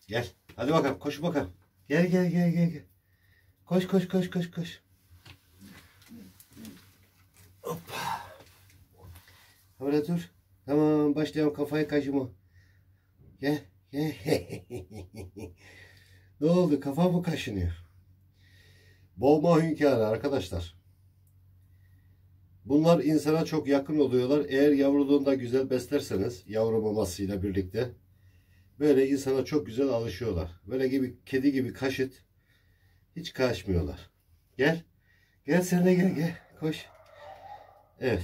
Gel. Hadi bakalım. Koş bakalım. Gel gel gel gel gel. Koş koş koş koş koş. Hoppa. Öyle dur. Tamam başlayalım kafayı kaşıma. Gel. Gel. Ne oldu? Kafa mı kaşınıyor? Boğma hünkârı arkadaşlar. Bunlar insana çok yakın oluyorlar. Eğer yavruluğunda güzel beslerseniz yavru mamasıyla birlikte böyle insana çok güzel alışıyorlar. Böyle gibi kedi gibi kaşıt hiç kaçmıyorlar. Gel. Gel sen de gel gel. Koş. Evet.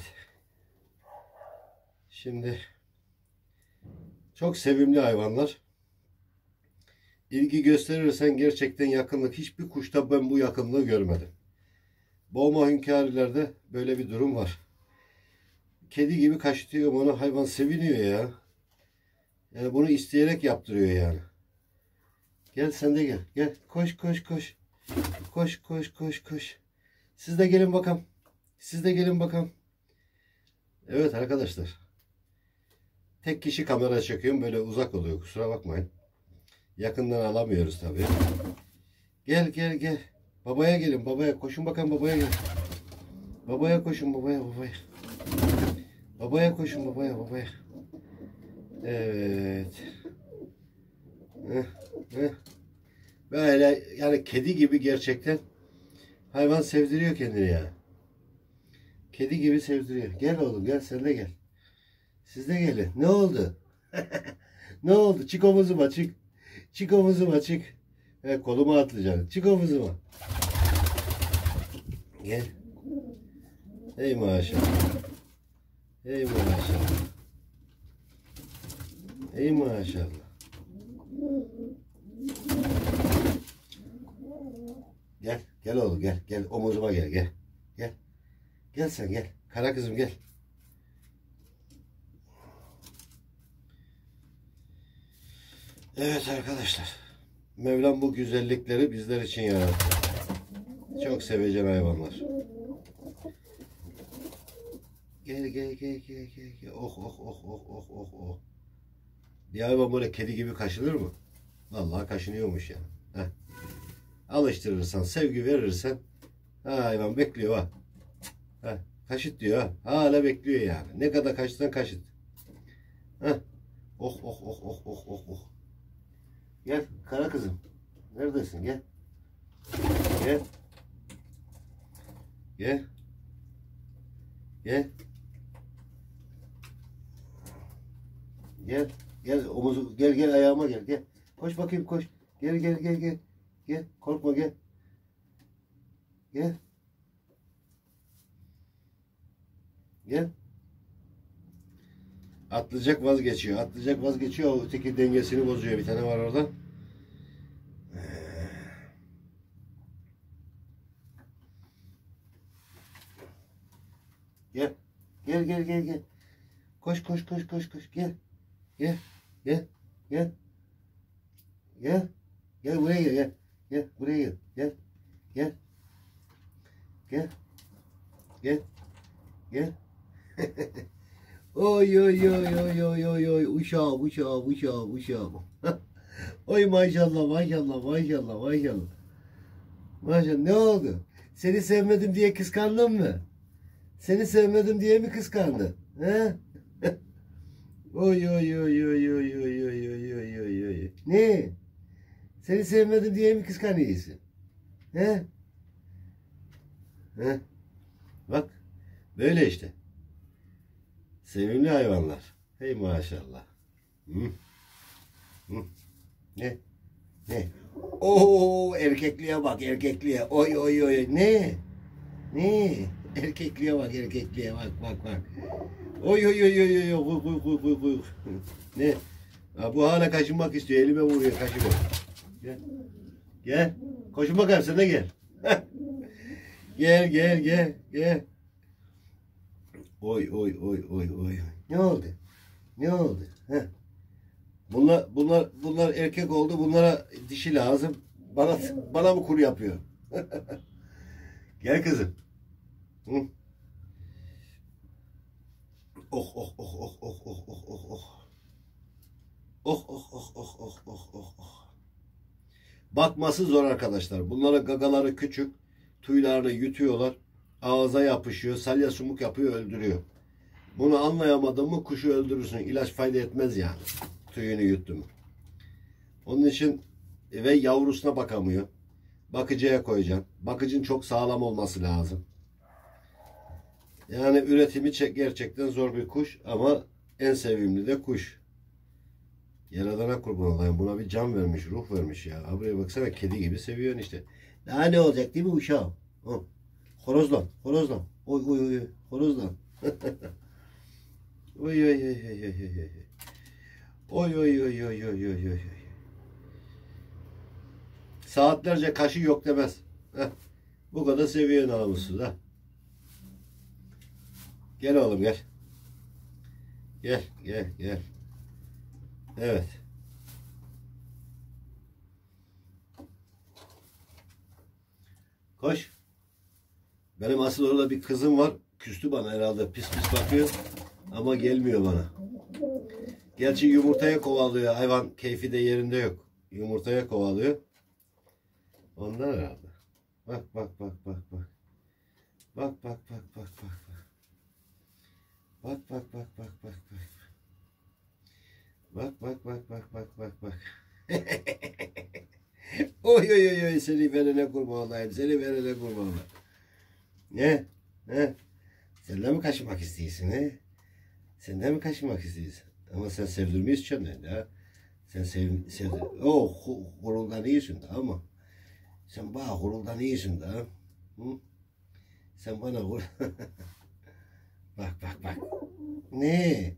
Şimdi çok sevimli hayvanlar. İlgi gösterirsen gerçekten yakınlık. Hiçbir kuşta ben bu yakınlığı görmedim. Boğma hünkârilerde böyle bir durum var. Kedi gibi kaşıtıyor onu. Hayvan seviniyor ya. Yani bunu isteyerek yaptırıyor yani. Gel sen de gel. Gel. Koş koş koş. Koş koş koş koş. Siz de gelin bakalım. Siz de gelin bakalım. Evet arkadaşlar. Tek kişi kamera çekiyorum. Böyle uzak oluyor. Kusura bakmayın. Yakından alamıyoruz tabii. Gel gel gel. Babaya gelin. Babaya. Koşun bakalım babaya gel. Babaya koşun babaya babaya. Babaya koşun babaya babaya. Evet. Heh, heh. Böyle yani kedi gibi gerçekten hayvan sevdiriyor kendini ya. Kedi gibi sevdiriyor. Gel oğlum gel sen de gel. Siz de gelin. Ne oldu? Ne oldu? Çık omuzuma çık. Çık omuzuma çık. Koluma atlayacaksın. Çık omuzuma. Gel. Hey maşallah. Hey maşallah. Hey maşallah. Gel. Gel oğlum gel. Gel omuzuma gel. Gel. Gel. Gel sen gel. Kara kızım gel. Evet arkadaşlar. Mevlam bu güzellikleri bizler için yarattı. Çok sevecen hayvanlar. Gel gel gel gel gel gel. Oh oh oh oh oh oh oh. Bir hayvan böyle kedi gibi kaşınır mı? Vallahi kaşınıyormuş yani. Heh. Alıştırırsan, sevgi verirsen hayvan bekliyor ha. Heh. Kaşıt diyor ha. Hala bekliyor yani. Ne kadar kaşıtsan kaşıt. Heh. Oh oh oh oh oh oh oh. Gel kara kızım. Neredesin? Gel. Gel. Gel. Gel. Gel. Gel omuzu gel gel ayağıma gel gel. Koş bakayım koş. Gel gel gel gel. Gel korkma gel. Gel. Gel. Atlayacak vazgeçiyor. Atlayacak vazgeçiyor. O öteki dengesini bozuyor. Bir tane var orada. Gel. Gel gel gel gel. Koş koş koş koş koş. Gel. Gel. Gel. Gel. Gel. Gel buraya gel. Gel. Gel buraya gel. Gel. Gel. Gel. Gel. Gel. Oy oy oy oy oy oy oy uşağım uşağım uşağım uşağım. Oy maşallah maşallah maşallah maşallah. Maşallah ne oldu? Seni sevmedim diye kıskandın mı? Seni sevmedim diye mi kıskandın? He? Oy oy oy oy oy oy oy oy oy oy oy. Ne? Seni sevmedim diye mi kıskanıyorsun? He? He? Bak böyle işte. Sevimli hayvanlar. Hey maşallah. Hı? Hı? Ne? Ne? Oo erkekliğe bak erkekliğe. Oy oy oy. Ne? Ne? Erkekliğe bak erkekliğe bak bak bak. Oy oy oy oy oy oy oy oy oy. Ne? Ha, bu hala kaşınmak istiyor. Elime vuruyor kaşınmak. Gel. Gel. Koşun bakalım sen de gel. Gel gel gel gel. Oy oy oy oy oy. Ne oldu? Ne oldu? Heh. Bunlar erkek oldu. Bunlara dişi lazım. Bana mı kur yapıyor? Gel kızım. Hı? Oh oh oh oh oh oh oh oh oh. Oh oh oh oh oh oh oh oh. Bakması zor arkadaşlar. Bunların gagaları küçük. Tüylerini yutuyorlar. Ağza yapışıyor. Salya sumuk yapıyor, öldürüyor. Bunu anlayamadın mı kuşu öldürürsün. İlaç fayda etmez yani. Tüyünü yuttu mu. Onun için ve yavrusuna bakamıyor. Bakıcıya koyacaksın. Bakıcın çok sağlam olması lazım. Yani üretimi gerçekten zor bir kuş ama en sevimli de kuş. Yaradana kurban olayım. Buna bir can vermiş, ruh vermiş ya. Buraya baksana, kedi gibi seviyorsun işte. Daha ne olacak değil mi uşağım? Horozlan, horozlan. Oy oy oy, horozlan. Oy oy oy oy oy oy. Oy oy oy oy oy oy oy. Saatlerce kaşı yok demez. Heh. Bu kadar seviyor namussuz ha. Gel oğlum gel. Gel gel gel. Evet. Koş. Benim asıl orada bir kızım var. Küstü bana herhalde. Pis pis bakıyor. Ama gelmiyor bana. Gerçi yumurtaya kovalıyor. Hayvan keyfi de yerinde yok. Yumurtaya kovalıyor. Ondan herhalde. Bak bak bak bak bak. Bak bak bak bak bak. Bak bak bak bak bak bak. Bak bak bak bak bak bak bak. Oy oy oy oy, seni verene kurban olayım. Seni verene kurban olayım. Ne? Ne? Sen de mi kaçmak istiyorsun he? Sen de mi kaçmak istiyorsun? Ama sen sevdirmeyi istiyorsun ha. Sen sevdir. Oh, huruldan iyisin da ama. Sen bana huruldan iyisin da. Hı? Sen bana bak bak bak. Ne?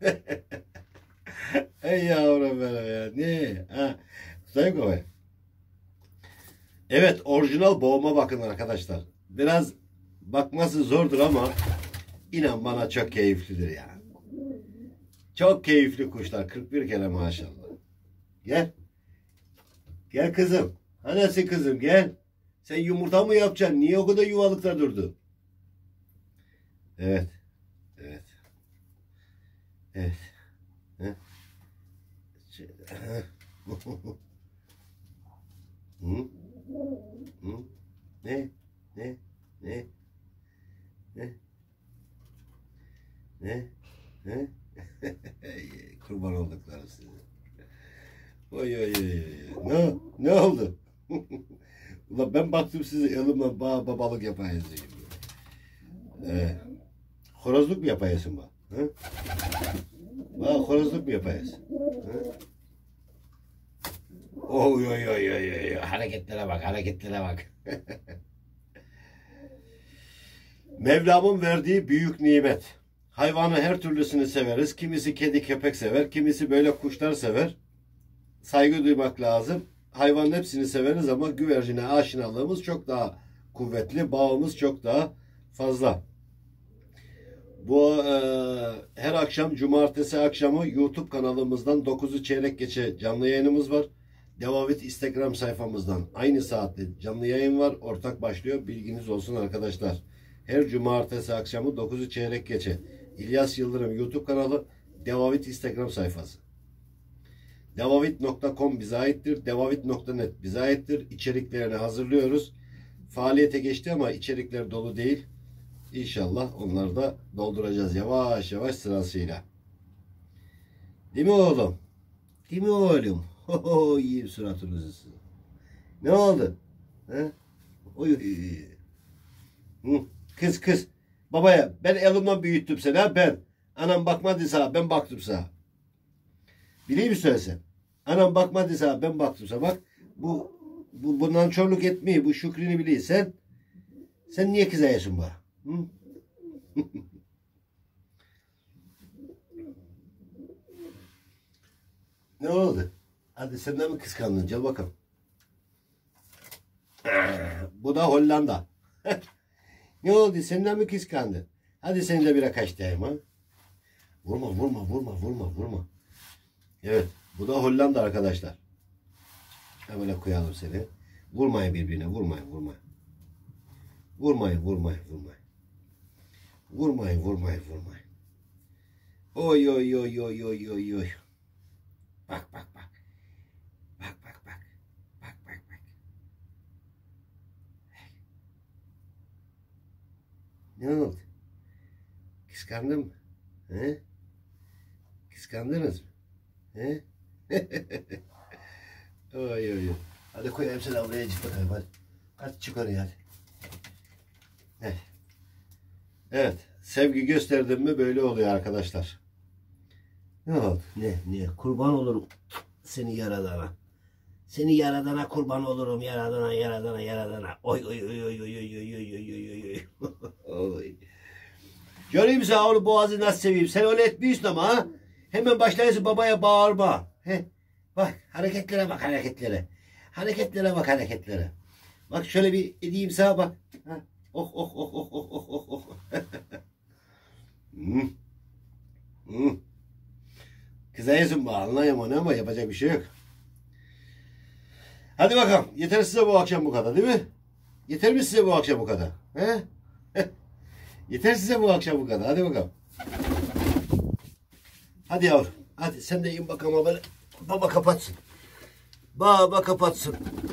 Ey yavrum benim ya. Ne? Ha. Tutayım kafayı. Evet, orijinal boğuma bakın arkadaşlar. Biraz bakması zordur ama inan bana çok keyiflidir ya. Çok keyifli kuşlar. 41 kere maşallah. Gel. Gel kızım. Anası kızım gel. Sen yumurta mı yapacaksın? Niye o kadar yuvalıkta durdu? Evet. Evet. Evet. Heh. Hı? Hı? Ne? Ne? Ne? Ne? Ne? Ne? Kurban oldukları size. Oy oy oy oy. Ne oldu? Ulan ben baktım size elimle babalık yapayım. Horozluk mu yapayasın bak? Horozluk mu yapayasın? Oy oy oy oy oy. Hareketlere bak, hareketlere bak. Mevlam'ın verdiği büyük nimet. Hayvanı her türlüsünü severiz. Kimisi kedi köpek sever, kimisi böyle kuşlar sever. Saygı duymak lazım. Hayvanın hepsini severiz ama güvercine aşinalığımız çok daha kuvvetli, bağımız çok daha fazla. Bu her akşam cumartesi akşamı YouTube kanalımızdan 9'u çeyrek geçe canlı yayınımız var. Devavit Instagram sayfamızdan aynı saatte canlı yayın var. Ortak başlıyor. Bilginiz olsun arkadaşlar. Her cumartesi akşamı 9'u çeyrek geçe. İlyas Yıldırım YouTube kanalı, Devavit Instagram sayfası. Devavit.com bize aittir. Devavit.net bize aittir. İçeriklerini hazırlıyoruz. Faaliyete geçti ama içerikler dolu değil. İnşallah onları da dolduracağız yavaş yavaş sırasıyla. Değil mi oğlum? Değil mi oğlum? Ho yiyeyim suratınızı size. Ne oldu? He? Oy. Kız kız. Babaya ben elimden büyüttüm seni ha ben. Anam bakmadı sana ben baktım sana. Biliyor musun sen? Anam bakmadı sana ben baktım sana. Bak bu nankörlük etmeyi, bu şükrünü biliyorsun. Sen niye kızıyorsun bana? Hı? Ne oldu? Hadi sen de mi kıskandın? Gel bakalım. Bu da Hollanda. Ne oldu? Sen de mi kıskandın? Hadi seni de bire kaçtayım ha. Vurma vurma vurma vurma vurma. Evet. Bu da Hollanda arkadaşlar. Böyle koyalım seni. Vurmayın birbirine. Vurmayın vurmayın. Vurmayın vurmayın vurmayın. Vurmayın vurmayın vurmayın. Oy oy oy oy oy oy oy. Bak bak bak. Bak bak bak. Bak bak bak. Ne oldu? Kıskandın mı? He? Kıskandınız mı? He? Oy oy oy. Hadi koyayım seni oraya, çık bakalım hadi. Hadi çık oraya hadi. Evet. Evet. Sevgi gösterdim mi böyle oluyor arkadaşlar. Ne oldu? Ne? Kurban olurum seni yaradana. Seni yaradana kurban olurum. Yaradana. Oy oy oy oy oy oy oy oy oy oy oy. Oy. Göreyim sen onu, boğazı nasıl seveyim. Sen öyle etmiyorsun ama ha. Hemen başlayasın babaya bağırma. He. Bak hareketlere bak hareketlere. Hareketlere bak hareketlere. Bak şöyle bir edeyim sana bak. Ha. Oh oh oh oh oh oh oh oh. Hmm. Hmm. Kızayasın bu, anlayayım onu ama yapacak bir şey yok. Hadi bakalım. Yeter size bu akşam bu kadar değil mi? Yeter mi size bu akşam bu kadar? He? Yeter size bu akşam bu kadar. Hadi bakalım. Hadi yavrum. Hadi sen de in bakalım böyle. Baba kapatsın. Baba kapatsın.